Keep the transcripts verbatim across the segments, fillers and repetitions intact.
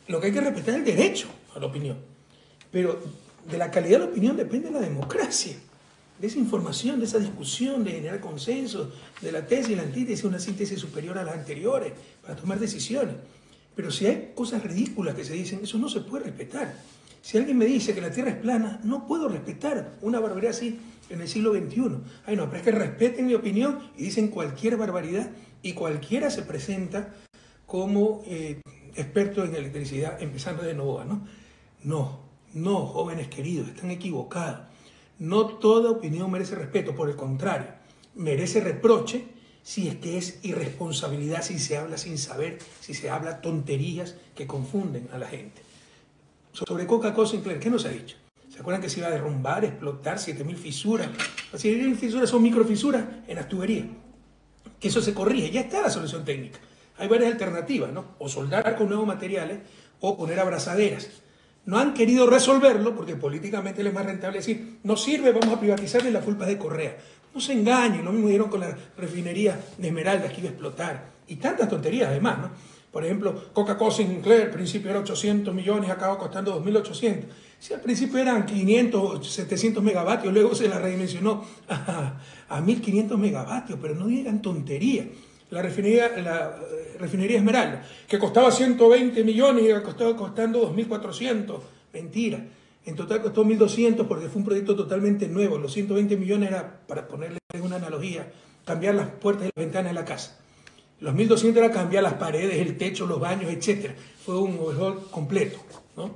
Lo que hay que respetar es el derecho a la opinión. Pero de la calidad de la opinión depende la democracia. De esa información, de esa discusión, de generar consenso, de la tesis y la antítesis, una síntesis superior a las anteriores, para tomar decisiones. Pero si hay cosas ridículas que se dicen, eso no se puede respetar. Si alguien me dice que la Tierra es plana, no puedo respetar una barbaridad así en el siglo veintiuno. Ay, no, pero es que respeten mi opinión y dicen cualquier barbaridad y cualquiera se presenta como eh, experto en electricidad, empezando de Novoa, ¿no? No, no, jóvenes queridos, están equivocados. No toda opinión merece respeto, por el contrario, merece reproche si es que es irresponsabilidad, si se habla sin saber, si se habla tonterías que confunden a la gente. Sobre Coca-Cola Sinclair, ¿qué nos ha dicho? ¿Se acuerdan que se iba a derrumbar, explotar siete mil fisuras? Las siete mil fisuras son microfisuras en las tuberías. Que eso se corrige, ya está la solución técnica. Hay varias alternativas, ¿no? O soldar con nuevos materiales o poner abrazaderas. No han querido resolverlo porque políticamente les es más rentable decir, no sirve, vamos a privatizarle, la culpa es de Correa. No se engañen, lo mismo dieron con la refinería de Esmeraldas que iba a explotar. Y tantas tonterías además, ¿no? Por ejemplo, Coca-Cola Sinclair, al principio era ochocientos millones, acaba costando dos mil ochocientos. Si al principio eran quinientos, setecientos megavatios, luego se la redimensionó a, a mil quinientos megavatios, pero no digan tonterías. La refinería, la refinería Esmeralda, que costaba ciento veinte millones y costaba costando dos mil cuatrocientos. Mentira. En total costó mil doscientos porque fue un proyecto totalmente nuevo. Los ciento veinte millones era, para ponerle una analogía, cambiar las puertas y las ventanas de la casa. Los mil doscientos era cambiar las paredes, el techo, los baños, etcétera. Fue un overhaul completo, ¿no?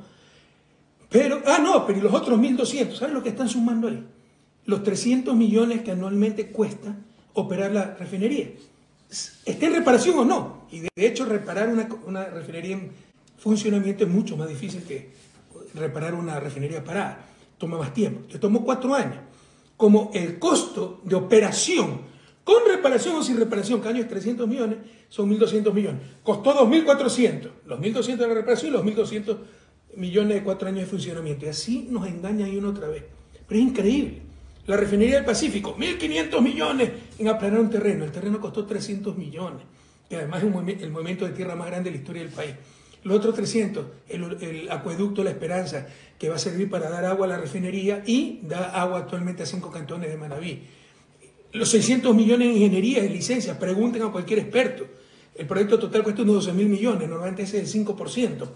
Pero, ah, no, pero ¿y los otros mil doscientos? ¿Saben lo que están sumando ahí? Los trescientos millones que anualmente cuesta operar la refinería. ¿Está en reparación o no? Y de hecho reparar una, una refinería en funcionamiento es mucho más difícil que reparar una refinería parada. Toma más tiempo. Le tomó cuatro años. Como el costo de operación, con reparación o sin reparación, cada año es trescientos millones, son mil doscientos millones. Costó dos mil cuatrocientos. Los mil doscientos de la reparación y los mil doscientos millones de cuatro años de funcionamiento. Y así nos engañan y una otra vez. Pero es increíble. La refinería del Pacífico, mil quinientos millones en aplanar un terreno. El terreno costó trescientos millones. Y además es un movi- el movimiento de tierra más grande de la historia del país. Los otros trescientos, el, el acueducto La Esperanza, que va a servir para dar agua a la refinería y da agua actualmente a cinco cantones de Manabí. Los seiscientos millones en ingeniería y licencias, pregunten a cualquier experto. El proyecto total cuesta unos doce mil millones, normalmente ese es el cinco por ciento.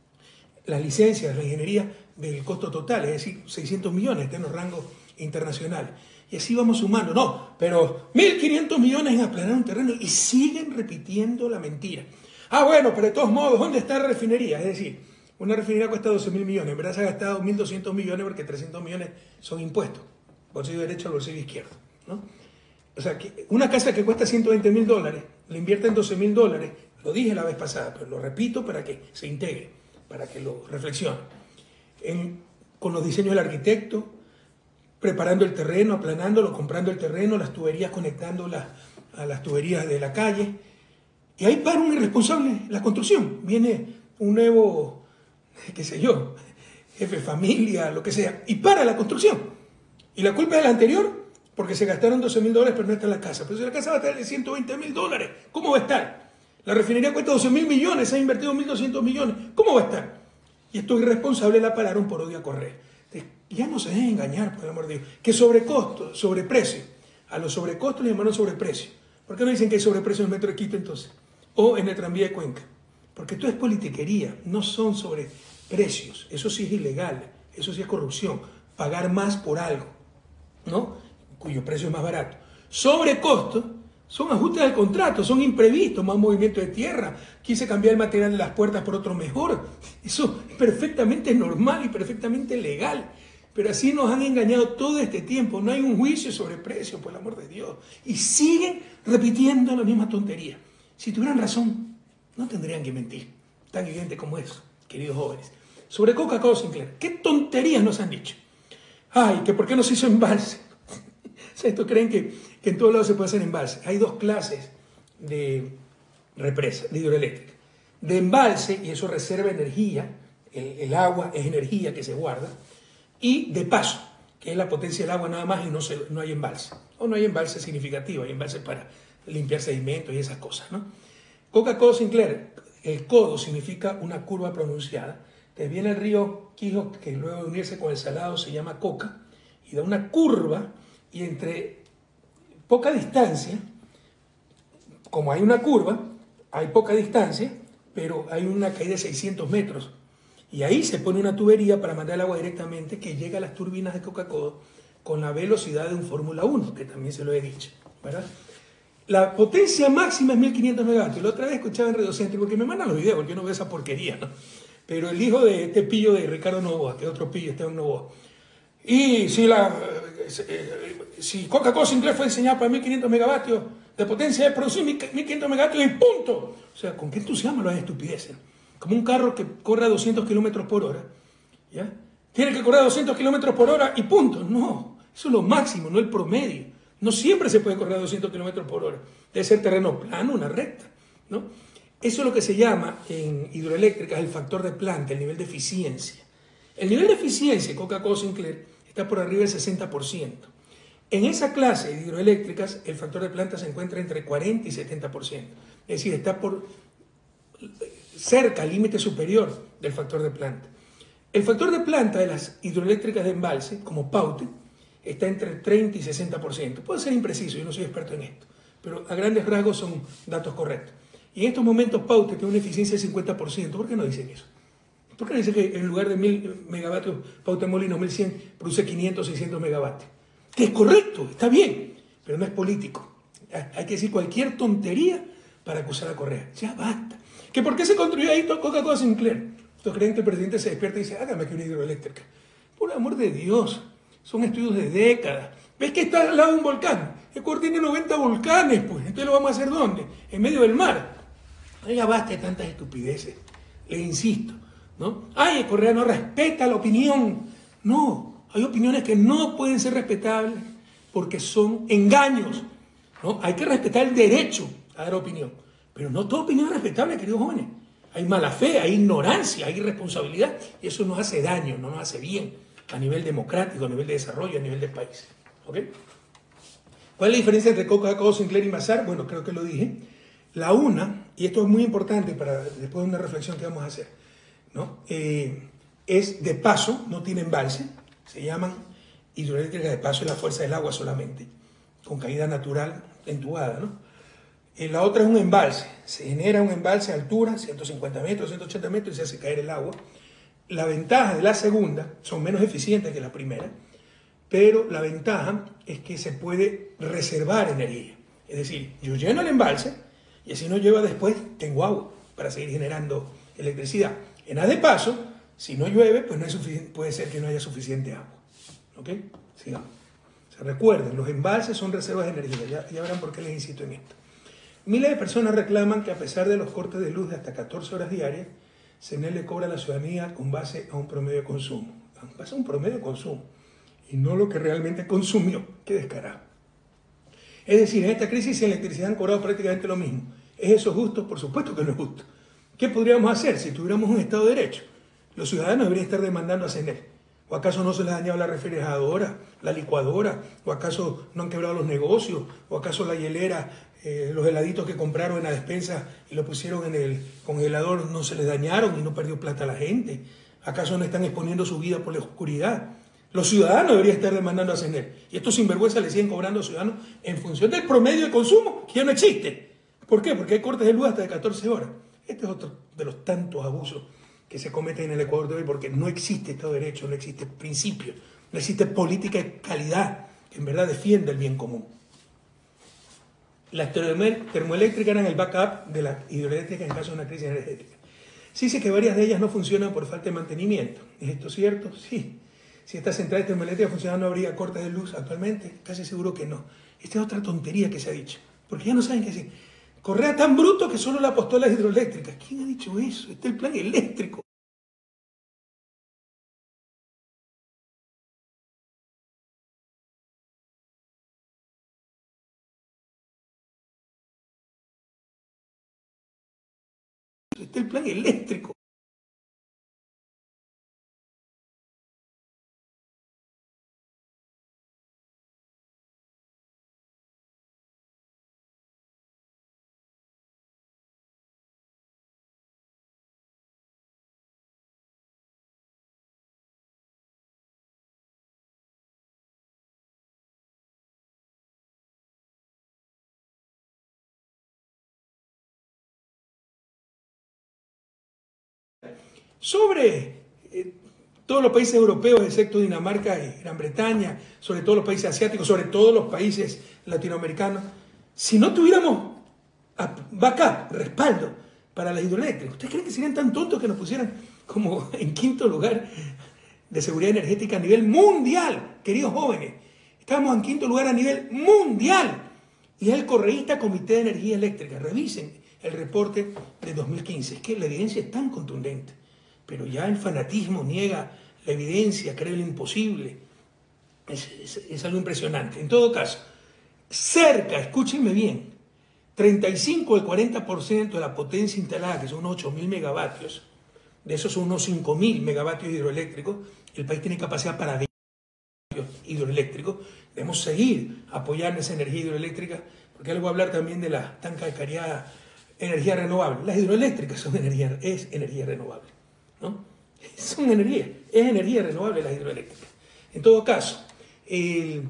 Las licencias, la ingeniería del costo total, es decir, seiscientos millones, está en los rangos internacionales. Y así vamos sumando. No, pero mil quinientos millones en aplanar un terreno y siguen repitiendo la mentira. Ah, bueno, pero de todos modos, ¿dónde está la refinería? Es decir, una refinería cuesta doce mil millones, en verdad se ha gastado mil doscientos millones porque trescientos millones son impuestos. Bolsillo derecho al bolsillo izquierdo, ¿no? O sea, que una casa que cuesta ciento veinte mil dólares, le invierten doce mil dólares, lo dije la vez pasada, pero lo repito para que se integre, para que lo reflexione. En, con los diseños del arquitecto, preparando el terreno, aplanándolo, comprando el terreno, las tuberías conectándolas a las tuberías de la calle. Y ahí para un irresponsable la construcción. Viene un nuevo, qué sé yo, jefe de familia, lo que sea, y para la construcción. Y la culpa es de la anterior, porque se gastaron doce mil dólares, pero no está en la casa. Pero si la casa va a estar de ciento veinte mil dólares, ¿cómo va a estar? La refinería cuesta doce mil millones, se ha invertido mil doscientos millones, ¿cómo va a estar? Y estos irresponsables la pararon por odio a Correa. Entonces, ya no se dejen engañar, por el amor de Dios. Que sobrecosto, sobreprecio. A los sobrecostos les llamaron sobreprecio. ¿Por qué no dicen que hay sobreprecio en el metro de Quito entonces? O en el tranvía de Cuenca. Porque esto es politiquería, no son sobreprecios. Eso sí es ilegal, eso sí es corrupción. Pagar más por algo, ¿no? Cuyo precio es más barato. Sobrecostos son ajustes al contrato, son imprevistos, más movimiento de tierra. Quise cambiar el material de las puertas por otro mejor. Eso es perfectamente normal y perfectamente legal. Pero así nos han engañado todo este tiempo. No hay un juicio sobre precio, por el amor de Dios. Y siguen repitiendo la misma tontería. Si tuvieran razón, no tendrían que mentir. Tan evidente como eso, queridos jóvenes. Sobre Coca-Cola Sinclair, ¿qué tonterías nos han dicho? Ay, que por qué no se hizo embalse. O sea, estos creen que, que en todos lados se puede hacer embalse. Hay dos clases de represa, de hidroeléctrica. De embalse, y eso reserva energía, el, el agua es energía que se guarda, y de paso, que es la potencia del agua nada más y no, se, no hay embalse. O no hay embalse significativo, hay embalse para limpiar sedimentos y esas cosas, ¿no? Coca-Cola Sinclair, El codo significa una curva pronunciada. Te viene el río Quijo, que luego de unirse con el Salado se llama Coca, y da una curva, y entre poca distancia, como hay una curva, hay poca distancia, pero hay una caída de seiscientos metros. Y ahí se pone una tubería para mandar el agua directamente que llega a las turbinas de Coca-Cola con la velocidad de un Fórmula uno, que también se lo he dicho, ¿verdad? La potencia máxima es mil quinientos megavatios. La otra vez escuchaba en Radiocéntrico, porque me mandan los videos, porque yo no veo esa porquería, ¿no? Pero el hijo de este pillo de Ricardo Novoa, que es otro pillo, Esteban Novoa. Y si, la, si Coca-Cola Sinclair fue diseñada para mil quinientos megavatios de potencia, es producir mil quinientos megavatios y punto. O sea, ¿con qué entusiasmo lo es estupideces? Como un carro que corre a doscientos kilómetros por hora, ¿ya? Tiene que correr a doscientos kilómetros por hora y punto. No, eso es lo máximo, no el promedio. No siempre se puede correr a doscientos kilómetros por hora. Debe ser terreno plano, una recta, ¿no? Eso es lo que se llama en hidroeléctricas el factor de planta, el nivel de eficiencia. El nivel de eficiencia de Coca-Cola Sinclair está por arriba del sesenta por ciento. En esa clase de hidroeléctricas, el factor de planta se encuentra entre cuarenta y setenta por ciento. Es decir, está por cerca, al límite superior del factor de planta. El factor de planta de las hidroeléctricas de embalse, como Paute, está entre treinta y sesenta por ciento. Puede ser impreciso, yo no soy experto en esto, pero a grandes rasgos son datos correctos. Y en estos momentos Paute tiene una eficiencia del cincuenta por ciento. ¿Por qué no dicen eso? ¿Por qué no dicen que en lugar de mil megavatios, Paute Molinos mil cien produce quinientos, seiscientos megavatios? Que es correcto, está bien, pero no es político. Hay que decir cualquier tontería para acusar a Correa. Ya basta. ¿Que por qué se construyó ahí Coca-Cola Sinclair? ¿Ustedes creen que el presidente se despierta y dice, hágame aquí una hidroeléctrica? Por amor de Dios, son estudios de décadas. ¿Ves que está al lado de un volcán? Ecuador tiene noventa volcanes, pues. Entonces lo vamos a hacer ¿dónde? En medio del mar. Ya basta de tantas estupideces. Les insisto, ¿no? Ay, Correa no respeta la opinión. No, hay opiniones que no pueden ser respetables porque son engaños, ¿no? Hay que respetar el derecho a dar opinión, pero no toda opinión es respetable, queridos jóvenes. Hay mala fe, hay ignorancia, hay irresponsabilidad, y eso nos hace daño, no nos hace bien a nivel democrático, a nivel de desarrollo, a nivel del país. ¿Ok? ¿Cuál es la diferencia entre Coca-Cola Sinclair y Mazar? Bueno, creo que lo dije. La una, y esto es muy importante para después de una reflexión que vamos a hacer, ¿no? Eh, es de paso, no tiene embalse, se llaman hidroeléctricas de paso, es la fuerza del agua solamente, con caída natural entubada, ¿no? Eh, la otra es un embalse, se genera un embalse a altura, ciento cincuenta metros, ciento ochenta metros, y se hace caer el agua. La ventaja de la segunda, son menos eficientes que la primera, pero la ventaja es que se puede reservar energía. Es decir, yo lleno el embalse y así no llueva después, tengo agua para seguir generando electricidad. En haz de paso, si no llueve, pues no es puede ser que no haya suficiente agua. ¿Ok? Sigamos. O sea, recuerden, los embalses son reservas de energía. Ya, ya verán por qué les insisto en esto. Miles de personas reclaman que a pesar de los cortes de luz de hasta catorce horas diarias, CENEL le cobra a la ciudadanía con base a un promedio de consumo. Con base a un promedio de consumo. Y no lo que realmente consumió. Qué descarado. Es decir, en esta crisis la electricidad han cobrado prácticamente lo mismo. ¿Es eso justo? Por supuesto que no es justo. ¿Qué podríamos hacer si tuviéramos un Estado de Derecho? Los ciudadanos deberían estar demandando a CENEL. ¿O acaso no se les ha dañado la refrigeradora, la licuadora? ¿O acaso no han quebrado los negocios? ¿O acaso la hielera, eh, los heladitos que compraron en la despensa y lo pusieron en el congelador no se les dañaron y no perdió plata la gente? ¿Acaso no están exponiendo su vida por la oscuridad? Los ciudadanos deberían estar demandando a CENEL. Y estos sinvergüenzas le siguen cobrando a los ciudadanos en función del promedio de consumo, que ya no existe. ¿Por qué? Porque hay cortes de luz hasta de catorce horas. Este es otro de los tantos abusos que se cometen en el Ecuador de hoy, porque no existe Estado de Derecho, no existe principio, no existe política de calidad que en verdad defienda el bien común. Las termoeléctricas eran el backup de las hidroeléctricas en caso de una crisis energética. Sí sé que varias de ellas no funcionan por falta de mantenimiento. ¿Es esto cierto? Sí. Si estas centrales termoeléctricas funcionaran, ¿no habría cortes de luz actualmente? Casi seguro que no. Esta es otra tontería que se ha dicho, porque ya no saben qué decir. Correa tan bruto que solo le apostó a las hidroeléctricas. ¿Quién ha dicho eso? Este es el plan eléctrico. Este es el plan eléctrico. sobre eh, todos los países europeos, excepto Dinamarca y Gran Bretaña, sobre todos los países asiáticos, sobre todos los países latinoamericanos. Si no tuviéramos backup, respaldo para las hidroeléctricas, ¿ustedes creen que serían tan tontos que nos pusieran como en quinto lugar de seguridad energética a nivel mundial? Queridos jóvenes, estamos en quinto lugar a nivel mundial. Y es el correísta Comité de Energía Eléctrica. Revisen el reporte de dos mil quince. Es que la evidencia es tan contundente. Pero ya el fanatismo niega la evidencia, cree lo imposible. Es, es, es algo impresionante. En todo caso, cerca, escúchenme bien, treinta y cinco al cuarenta por ciento de la potencia instalada, que son unos ocho mil megavatios, de esos son unos cinco mil megavatios hidroeléctricos, el país tiene capacidad para veinte hidroeléctricos. Debemos seguir apoyando esa energía hidroeléctrica, porque les voy a hablar también de la tan cacareada energía renovable. Las hidroeléctricas son energía, es energía renovable, ¿no? Son energía, es energía renovable las hidroeléctricas. En todo caso, el,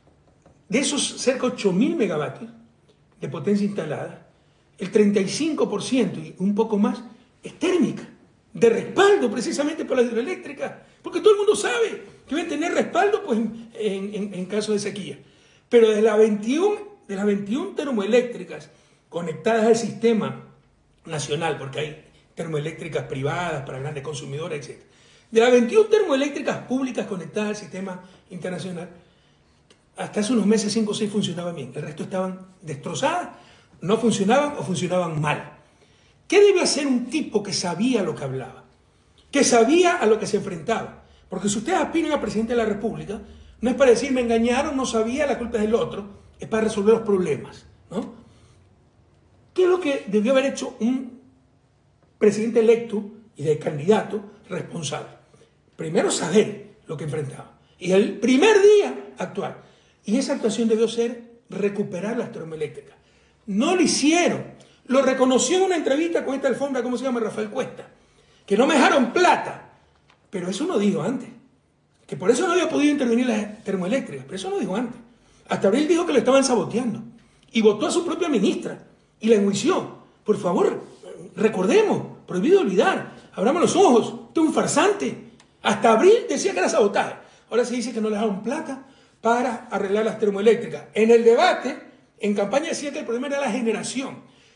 de esos cerca de ocho mil megavatios de potencia instalada, el treinta y cinco por ciento y un poco más es térmica, de respaldo precisamente por las hidroeléctricas, porque todo el mundo sabe que van a tener respaldo pues, en, en, en caso de sequía. Pero de las veintiuna, de las veintiuna termoeléctricas conectadas al sistema nacional, porque hay termoeléctricas privadas para grandes consumidores, etcétera. De las veintiuna termoeléctricas públicas conectadas al sistema internacional, hasta hace unos meses, cinco o seis funcionaban bien. El resto estaban destrozadas, no funcionaban o funcionaban mal. ¿Qué debe hacer un tipo que sabía lo que hablaba? Que sabía a lo que se enfrentaba. Porque si ustedes aspiran a presidente de la República, no es para decir me engañaron, no sabía, la culpa es del otro, es para resolver los problemas, ¿no? ¿Qué es lo que debió haber hecho un presidente electo y de candidato responsable? Primero saber lo que enfrentaba. Y el primer día actuar. Y esa actuación debió ser recuperar las termoeléctricas. No lo hicieron. Lo reconoció en una entrevista con esta alfombra, ¿cómo se llama? Rafael Cuesta. Que no me dejaron plata. Pero eso no dijo antes. Que por eso no había podido intervenir las termoeléctricas. Pero eso no dijo antes. Hasta abril dijo que lo estaban saboteando. Y votó a su propia ministra. Y la enjuició. Por favor, recordemos. Prohibido olvidar. Abramos los ojos. Usted es un farsante. Hasta abril decía que era sabotaje. Ahora se dice que no le dejaron plata para arreglar las termoeléctricas. En el debate, en campaña decía que el problema era la generación.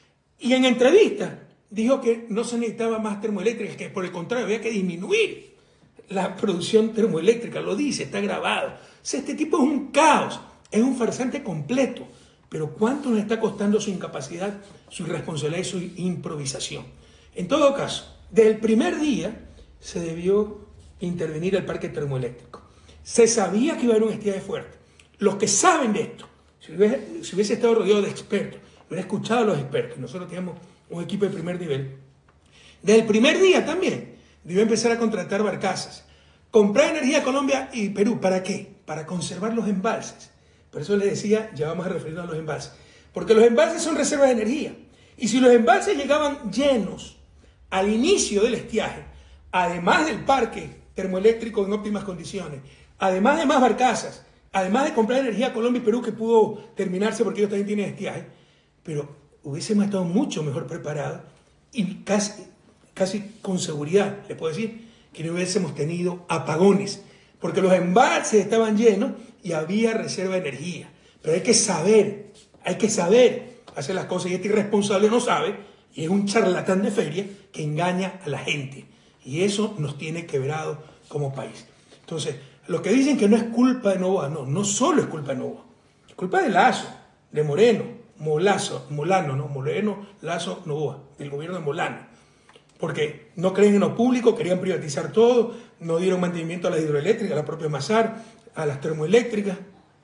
Y en entrevista dijo que no se necesitaba más termoeléctricas, que por el contrario había que disminuir la producción termoeléctrica. Lo dice, está grabado. O sea, este tipo es un caos, es un farsante completo. Pero ¿cuánto nos está costando su incapacidad, su irresponsabilidad y su improvisación? En todo caso, desde el primer día se debió intervenir el parque termoeléctrico. Se sabía que iba a haber un estiaje fuerte. Los que saben de esto, si hubiese, si hubiese estado rodeado de expertos, hubiera escuchado a los expertos, nosotros teníamos un equipo de primer nivel, desde el primer día también debió empezar a contratar barcazas, comprar energía a Colombia y Perú. ¿Para qué? Para conservar los embalses. Por eso les decía, ya vamos a referirnos a los embalses, porque los embalses son reservas de energía, y si los embalses llegaban llenos al inicio del estiaje, además del parque termoeléctrico en óptimas condiciones, además de más barcazas, además de comprar energía a Colombia y Perú, que pudo terminarse porque ellos también tienen estiaje, pero hubiésemos estado mucho mejor preparados y casi, casi con seguridad, les puedo decir, que no hubiésemos tenido apagones, porque los embalses estaban llenos y había reserva de energía. Pero hay que saber, hay que saber hacer las cosas, y este irresponsable no sabe, y es un charlatán de feria que engaña a la gente. Y eso nos tiene quebrado como país. Entonces, los que dicen que no es culpa de Noboa, no, no solo es culpa de Noboa, es culpa de Lazo, de Moreno, Molazo, Molano, no, Moreno, Lazo, Noboa, del gobierno de Molano. Porque no creen en lo público, querían privatizar todo, no dieron mantenimiento a las hidroeléctricas, a la propia Masar, a las termoeléctricas.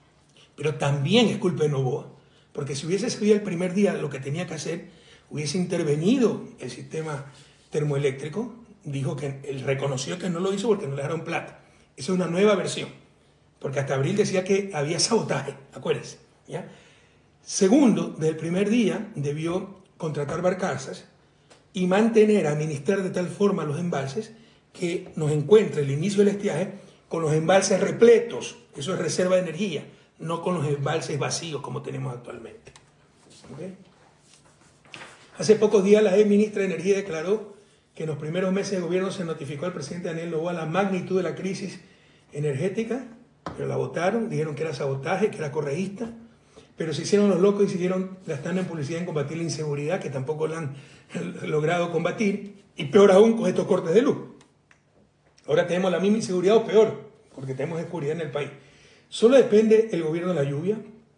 Pero también es culpa de Noboa, porque si hubiese sabido el primer día lo que tenía que hacer, hubiese intervenido el sistema termoeléctrico. Dijo que él reconoció que no lo hizo porque no le dejaron plata. Esa es una nueva versión, porque hasta abril decía que había sabotaje, acuérdense, ¿ya? Segundo, desde el primer día debió contratar barcazas y mantener, administrar de tal forma los embalses que nos encuentre el inicio del estiaje con los embalses repletos. Eso es reserva de energía, no con los embalses vacíos como tenemos actualmente. ¿Okay? Hace pocos días la ex ministra de Energía declaró que en los primeros meses de gobierno se notificó al presidente Daniel Noboa la magnitud de la crisis energética, pero la votaron, dijeron que era sabotaje, que era correísta, pero se hicieron los locos y siguieron gastando en publicidad en combatir la inseguridad, que tampoco la han logrado combatir, y peor aún con estos cortes de luz. Ahora tenemos la misma inseguridad o peor, porque tenemos oscuridad en el país. Solo depende el gobierno de la lluvia.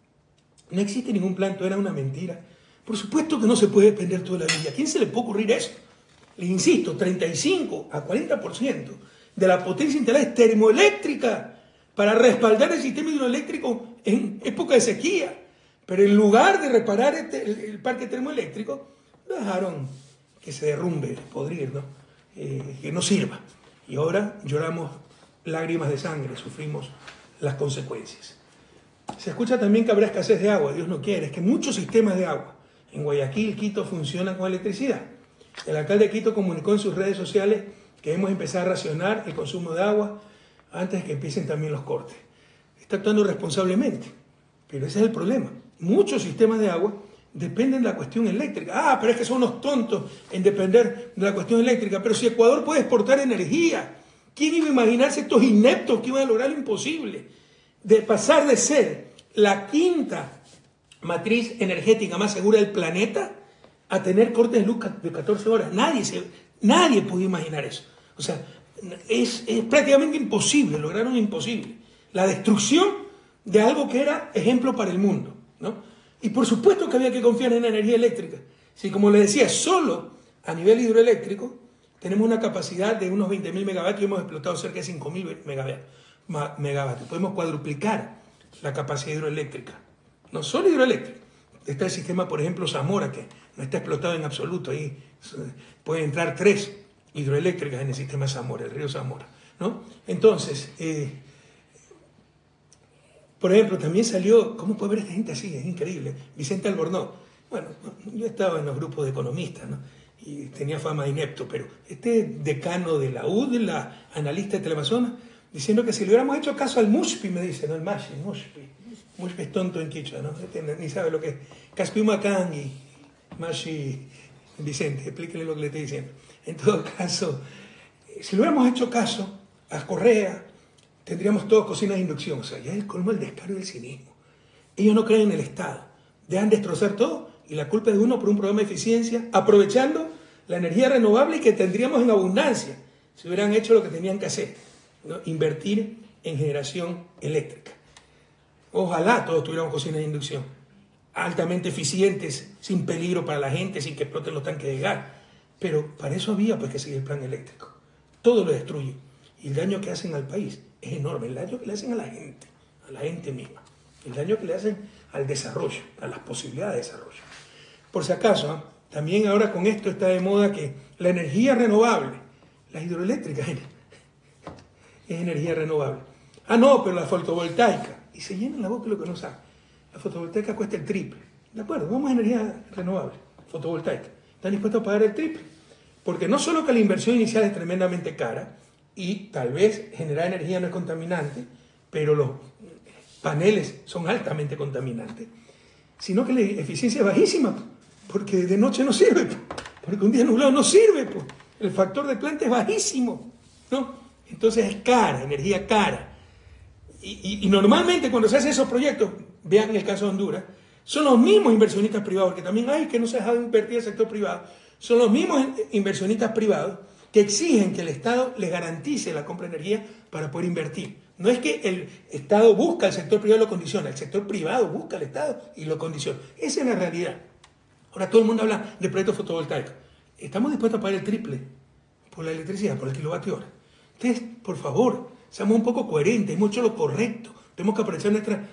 No existe ningún plan, todo era una mentira. Por supuesto que no se puede depender todo de la lluvia. ¿A quién se le puede ocurrir eso? Les insisto, treinta y cinco a cuarenta por ciento de la potencia instalada es termoeléctrica para respaldar el sistema hidroeléctrico en época de sequía. Pero en lugar de reparar este, el, el parque termoeléctrico, dejaron que se derrumbe, podrir, ¿no? Eh, que no sirva. Y ahora lloramos lágrimas de sangre, sufrimos las consecuencias. Se escucha también que habrá escasez de agua, Dios no quiere. Es que muchos sistemas de agua en Guayaquil, Quito, funcionan con electricidad. El alcalde de Quito comunicó en sus redes sociales que debemos empezar a racionar el consumo de agua antes de que empiecen también los cortes. Está actuando responsablemente, pero ese es el problema. Muchos sistemas de agua dependen de la cuestión eléctrica. Ah, pero es que son unos tontos en depender de la cuestión eléctrica. Pero si Ecuador puede exportar energía, ¿quién iba a imaginarse estos ineptos que iban a lograr lo imposible? De pasar de ser la quinta matriz energética más segura del planeta a tener cortes de luz de catorce horas. Nadie, se, nadie podía imaginar eso. O sea, es, es prácticamente imposible, lograron imposible. La destrucción de algo que era ejemplo para el mundo, ¿no? Y por supuesto que había que confiar en la energía eléctrica. Si, como les decía, solo a nivel hidroeléctrico tenemos una capacidad de unos veinte mil megavatios y hemos explotado cerca de cinco mil megavatios. Podemos cuadruplicar la capacidad hidroeléctrica. No solo hidroeléctrica. Está el sistema, por ejemplo, Zamora, que no está explotado en absoluto. Ahí pueden entrar tres hidroeléctricas en el sistema Zamora, el río Zamora, ¿no? Entonces, eh, por ejemplo, también salió, ¿cómo puede ver esta gente así? Es increíble. Vicente Albornoz. Bueno, yo estaba en los grupos de economistas, ¿no? Y tenía fama de inepto, pero este decano de la U D, la analista de Teleamazonas, diciendo que si le hubiéramos hecho caso al Mushpi, me dice, no, el Mashi, Mushpi. Mushpi es tonto en quichua, ¿no? Este ni sabe lo que es. Caspiumacán y Mashi Vicente, explíquele lo que le estoy diciendo. En todo caso, si le hubiéramos hecho caso a Correa, tendríamos todos cocinas de inducción. O sea, ya es el colmo del descaro y del cinismo. Ellos no creen en el Estado. Dejan destrozar todo y la culpa es de uno por un programa de eficiencia, aprovechando la energía renovable que tendríamos en abundancia si hubieran hecho lo que tenían que hacer, ¿no? Invertir en generación eléctrica. Ojalá todos tuviéramos cocinas de inducción, altamente eficientes, sin peligro para la gente, sin que exploten los tanques de gas. Pero para eso había pues que seguir el plan eléctrico. Todo lo destruye. Y el daño que hacen al país es enorme. El daño que le hacen a la gente, a la gente misma. El daño que le hacen al desarrollo, a las posibilidades de desarrollo. Por si acaso, ¿eh? También ahora con esto está de moda que la energía renovable, las hidroeléctricas, es energía renovable. Ah, no, pero la fotovoltaica. Y se llenan la boca lo que no saben. La fotovoltaica cuesta el triple. De acuerdo, vamos a energía renovable, fotovoltaica. ¿Están dispuestos a pagar el triple? Porque no solo que la inversión inicial es tremendamente cara y tal vez generar energía no es contaminante, pero los paneles son altamente contaminantes, sino que la eficiencia es bajísima, porque de noche no sirve, porque un día nublado no sirve, el factor de planta es bajísimo, ¿no? Entonces es cara, energía cara. Y, y, y normalmente cuando se hacen esos proyectos, vean el caso de Honduras, son los mismos inversionistas privados, que también hay que no se ha dejado invertir el sector privado, son los mismos inversionistas privados que exigen que el Estado les garantice la compra de energía para poder invertir. No es que el Estado busca al sector privado y lo condiciona, el sector privado busca al Estado y lo condiciona. Esa es la realidad. Ahora todo el mundo habla de proyectos fotovoltaicos. Estamos dispuestos a pagar el triple por la electricidad, por el kilovatio hora. Entonces, por favor, seamos un poco coherentes, hemos hecho lo correcto. Tenemos que aprovechar nuestra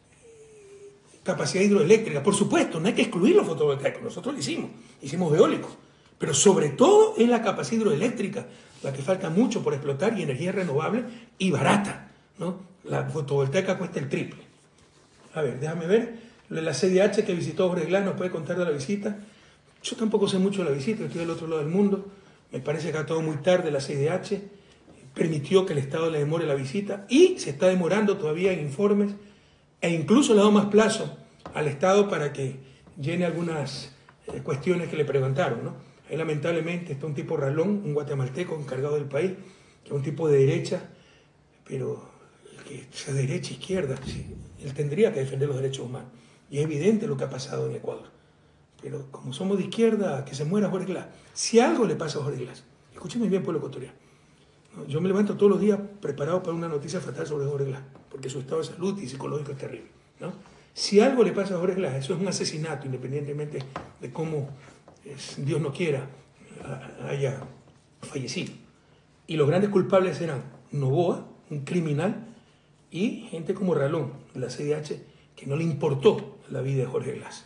capacidad hidroeléctrica. Por supuesto, no hay que excluir los fotovoltaicos, nosotros lo hicimos, hicimos eólicos. Pero sobre todo es la capacidad hidroeléctrica la que falta mucho por explotar y energía renovable y barata, ¿no? La fotovoltaica cuesta el triple. A ver, déjame ver. La C D H que visitó Jorge Glass nos puede contar de la visita. Yo tampoco sé mucho de la visita, estoy del otro lado del mundo. Me parece que ha todo muy tarde la C D H. Permitió que el Estado le demore la visita y se está demorando todavía en informes e incluso le ha dado más plazo al Estado para que llene algunas eh, cuestiones que le preguntaron, ¿no? Ahí lamentablemente está un tipo Ralón, un guatemalteco encargado del país, que es un tipo de derecha, pero que sea derecha, izquierda, sí, él tendría que defender los derechos humanos. Y es evidente lo que ha pasado en Ecuador. Pero como somos de izquierda, que se muera Jorge Glass. Si algo le pasa a Jorge Glass, escúcheme bien, pueblo ecuatoriano. Yo me levanto todos los días preparado para una noticia fatal sobre Jorge Glass, porque su estado de salud y psicológico es terrible, ¿no? Si algo le pasa a Jorge Glass, eso es un asesinato, independientemente de cómo, es, Dios no quiera, haya fallecido. Y los grandes culpables serán Noboa, un criminal, y gente como Ralón, de la C I D H, que no le importó la vida de Jorge Glass.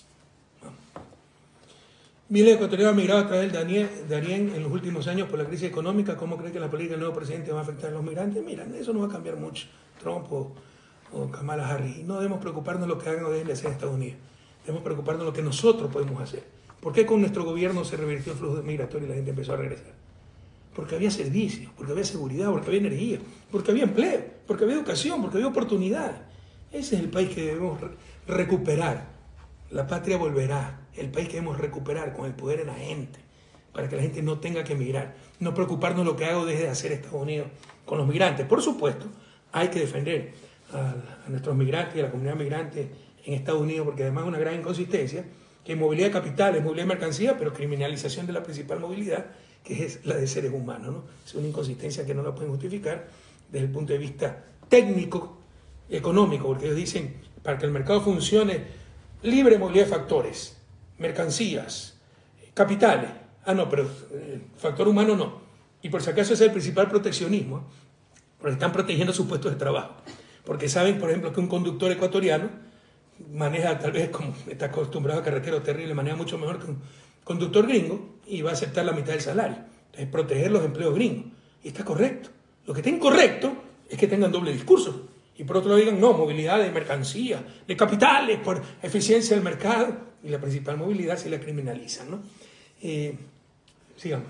Miles de ecuatorianos han migrado a través del Darién en los últimos años por la crisis económica. ¿Cómo cree que la política del nuevo presidente va a afectar a los migrantes? Mira, eso no va a cambiar mucho. Trump o, o Kamala Harris. No debemos preocuparnos de lo que hagan o dejen de hacer en Estados Unidos. Debemos preocuparnos de lo que nosotros podemos hacer. ¿Por qué con nuestro gobierno se revirtió el flujo migratorio y la gente empezó a regresar? Porque había servicios, porque había seguridad, porque había energía, porque había empleo, porque había educación, porque había oportunidades. Ese es el país que debemos re recuperar. La patria volverá. El país que debemos recuperar con el poder en la gente, para que la gente no tenga que emigrar. No preocuparnos de lo que hago desde hacer Estados Unidos con los migrantes. Por supuesto, hay que defender a, a nuestros migrantes y a la comunidad migrante en Estados Unidos, porque además es una gran inconsistencia, que movilidad de capitales, movilidad de mercancías, pero criminalización de la principal movilidad, que es la de seres humanos, ¿no? Es una inconsistencia que no la pueden justificar desde el punto de vista técnico, económico, porque ellos dicen, para que el mercado funcione, libre movilidad de factores, mercancías, capitales. Ah, no, pero el factor humano no. Y por si acaso ese es el principal proteccionismo, porque están protegiendo sus puestos de trabajo. Porque saben, por ejemplo, que un conductor ecuatoriano maneja, tal vez como está acostumbrado a carreteros terribles, maneja mucho mejor que un conductor gringo y va a aceptar la mitad del salario. Entonces, proteger los empleos gringos. Y está correcto. Lo que está incorrecto es que tengan doble discurso. Y por otro lado digan, no, movilidad de mercancías, de capitales, por eficiencia del mercado. Y la principal movilidad si la criminalizan, ¿no? Eh, sigamos.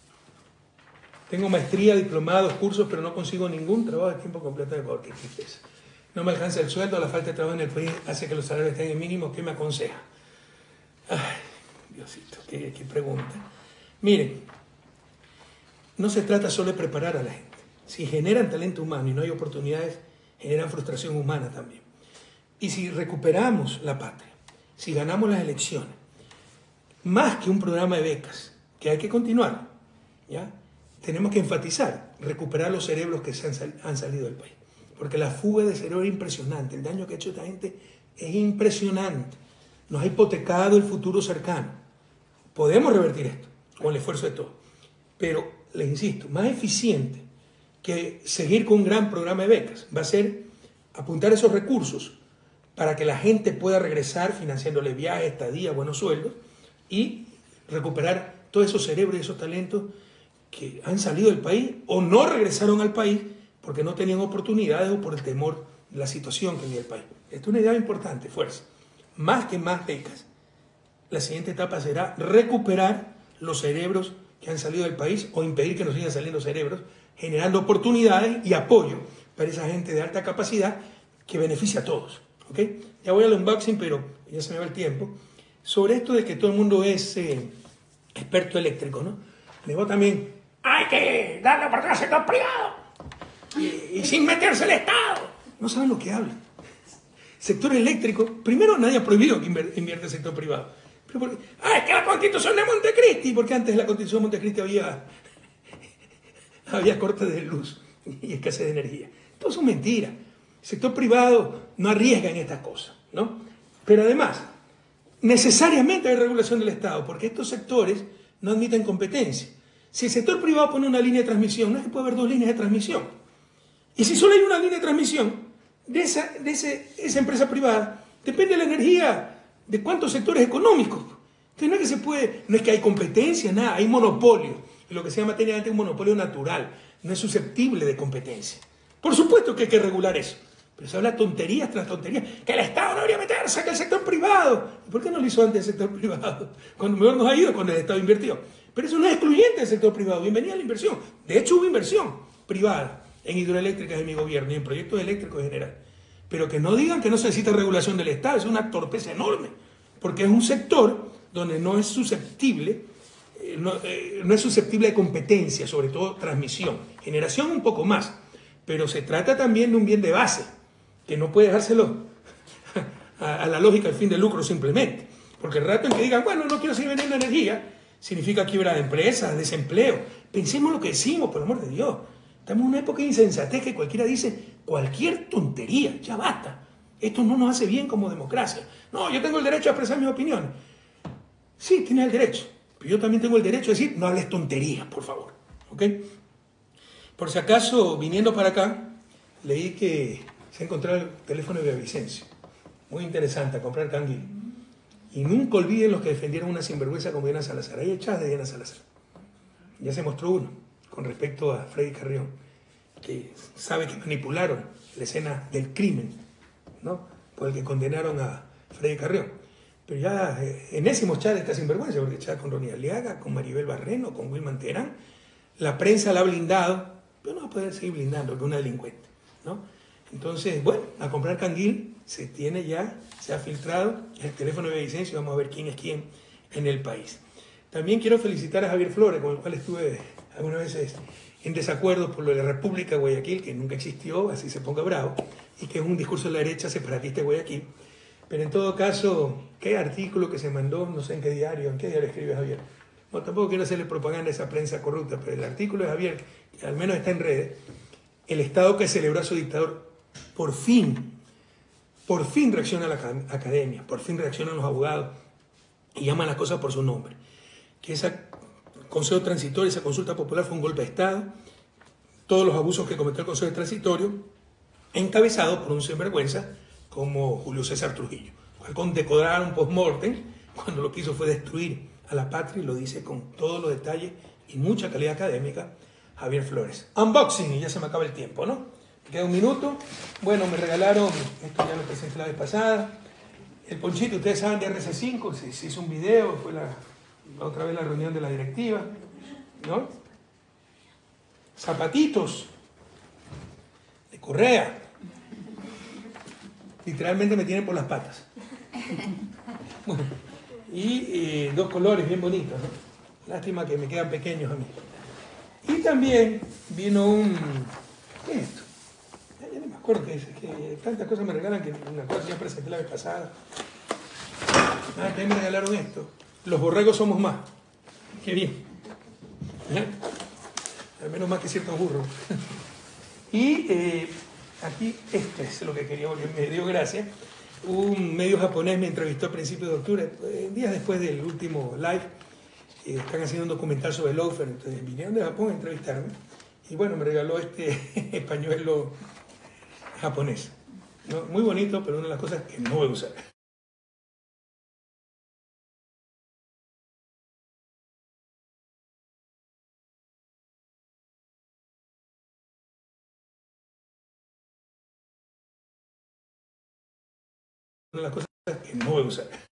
Tengo maestría, diplomados, cursos, pero no consigo ningún trabajo de tiempo completo de Ecuador. Qué tristeza. No me alcanza el sueldo, la falta de trabajo en el país hace que los salarios estén en mínimo. ¿Qué me aconseja? Ay, Diosito, qué, qué pregunta. Miren, no se trata solo de preparar a la gente. Si generan talento humano y no hay oportunidades, generan frustración humana también. Y si recuperamos la patria, si ganamos las elecciones, más que un programa de becas, que hay que continuar, ¿ya? Tenemos que enfatizar, recuperar los cerebros que se han, sal han salido del país. Porque la fuga de cerebro es impresionante, el daño que ha hecho esta gente es impresionante. Nos ha hipotecado el futuro cercano. Podemos revertir esto, con el esfuerzo de todos. Pero, les insisto, más eficiente que seguir con un gran programa de becas va a ser apuntar esos recursos para que la gente pueda regresar financiándole viajes, estadía, buenos sueldos y recuperar todos esos cerebros y esos talentos que han salido del país o no regresaron al país porque no tenían oportunidades o por el temor de la situación que vive el país. Esta es una idea importante, fuerza. Más que más becas, la siguiente etapa será recuperar los cerebros que han salido del país o impedir que nos sigan saliendo cerebros, generando oportunidades y apoyo para esa gente de alta capacidad que beneficia a todos. ¿Okay? Ya voy al unboxing, pero ya se me va el tiempo. Sobre esto de que todo el mundo es eh, experto eléctrico, ¿no? Le voy también, hay que darle oportunidad al sector privado y, y sin meterse el Estado. No saben lo que hablan. Sector eléctrico, primero nadie ha prohibido que invierta el sector privado. Pero porque, ah, es que la Constitución de Montecristi, porque antes de la Constitución de Montecristi había, había cortes de luz y escasez de energía. Todo eso es mentira. El sector privado no arriesga en estas cosas, ¿no? Pero además, necesariamente hay regulación del Estado, porque estos sectores no admiten competencia. Si el sector privado pone una línea de transmisión, no es que puede haber dos líneas de transmisión. Y si solo hay una línea de transmisión, de esa, de ese, esa empresa privada, depende de la energía de cuántos sectores económicos. Entonces no es que se puede, no es que hay competencia, nada, hay monopolio. Y lo que se llama técnicamente un monopolio natural, no es susceptible de competencia. Por supuesto que hay que regular eso. Pero se habla tonterías tras tonterías. Que el Estado no debería meterse, que el sector privado. ¿Y por qué no lo hizo antes el sector privado? Cuando mejor nos ha ido cuando el Estado invirtió. Pero eso no es excluyente del sector privado. Bienvenida a la inversión. De hecho hubo inversión privada en hidroeléctricas de mi gobierno y en proyectos eléctricos en general. Pero que no digan que no se necesita regulación del Estado. Es una torpeza enorme. Porque es un sector donde no es susceptible eh, no, eh, no es susceptible de competencia, sobre todo transmisión. Generación un poco más, pero se trata también de un bien de base, que no puede dejárselo a, a la lógica del fin de lucro simplemente. Porque el rato en que digan, bueno, no quiero seguir vendiendo energía, significa quiebra de empresas, desempleo. Pensemos lo que decimos, por el amor de Dios. Estamos en una época de insensatez que cualquiera dice cualquier tontería, ya basta. Esto no nos hace bien como democracia. No, yo tengo el derecho a expresar mis opiniones. Sí, tienes el derecho, pero yo también tengo el derecho a decir, no hables tonterías, por favor. ¿Ok? Por si acaso, viniendo para acá, leí que se ha encontrado el teléfono de Villavicencio. Muy interesante, a comprar canguil. Y nunca olviden los que defendieron una sinvergüenza como Diana Salazar. Hay echadas de Diana Salazar. Ya se mostró uno con respecto a Freddy Carrión, que sabe que manipularon la escena del crimen, ¿no? Por el que condenaron a Freddy Carrión. Pero ya eh, enésimo chat está sinvergüenza, porque chat con Ronnie Aliaga, con Maribel Barreno, con Wilman Terán. La prensa la ha blindado, pero no va a poder seguir blindando, porque es una delincuente, ¿no? Entonces, bueno, a comprar canguil se tiene ya, se ha filtrado el teléfono de Villavicencio, vamos a ver quién es quién en el país. También quiero felicitar a Javier Flores, con el cual estuve algunas veces en desacuerdo por lo de la República de Guayaquil, que nunca existió, así se ponga bravo, y que es un discurso de la derecha separatista de Guayaquil. Pero en todo caso, ¿qué artículo que se mandó? No sé en qué diario, ¿en qué diario escribe Javier? No, tampoco quiero hacerle propaganda a esa prensa corrupta, pero el artículo de Javier, que al menos está en redes, el Estado que celebró a su dictador, por fin, por fin reacciona a la academia, por fin reaccionan los abogados y llaman las cosas por su nombre. Que ese Consejo Transitorio, esa consulta popular fue un golpe de Estado, todos los abusos que cometió el Consejo Transitorio, encabezado por un sinvergüenza como Julio César Trujillo, al condecorar un post-mortem, cuando lo que hizo fue destruir a la patria, y lo dice con todos los detalles y mucha calidad académica, Javier Flores. Unboxing, y ya se me acaba el tiempo, ¿no? Me queda un minuto. Bueno, me regalaron, esto ya lo presenté la vez pasada, el ponchito, ustedes saben, de R C cinco, se, se hizo un video, fue la, la otra vez la reunión de la directiva, ¿no? Zapatitos de correa. Literalmente me tienen por las patas. Bueno, y eh, dos colores bien bonitos, ¿no? Lástima que me quedan pequeños a mí. Y también vino un... ¿Qué es esto? Ya, ya no me acuerdo qué es, es que tantas cosas me regalan que una cosa ya presenté la vez pasada. Ah, también me regalaron esto. Los borregos somos más. Qué bien. ¿Eh? Al menos más que ciertos burros. Y eh, aquí, esto es lo que quería, porque me dio gracia. Un medio japonés me entrevistó a principios de octubre, eh, días después del último live. Eh, están haciendo un documental sobre el Laufer, entonces vinieron de Japón a entrevistarme. Y bueno, me regaló este pañuelo japonés, ¿no? Muy bonito, pero una de las cosas que no voy a usar. Una de las cosas que no voy a usar.